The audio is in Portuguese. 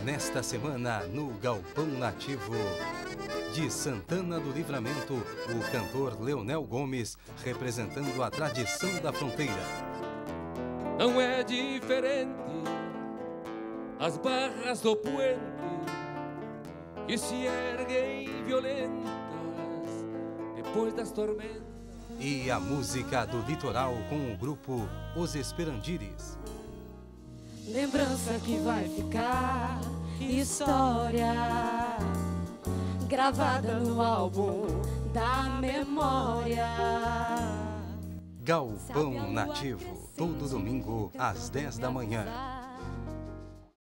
Nesta semana, no Galpão Nativo de Santana do Livramento, o cantor Leonel Gomes, representando a tradição da fronteira. Não é diferente as barras do puente que se erguem violentas depois das tormentas. E a música do litoral com o grupo Os Esperandires. Lembrança que vai ficar, história gravada no álbum da memória. Galpão Nativo, todo domingo às 10 da manhã.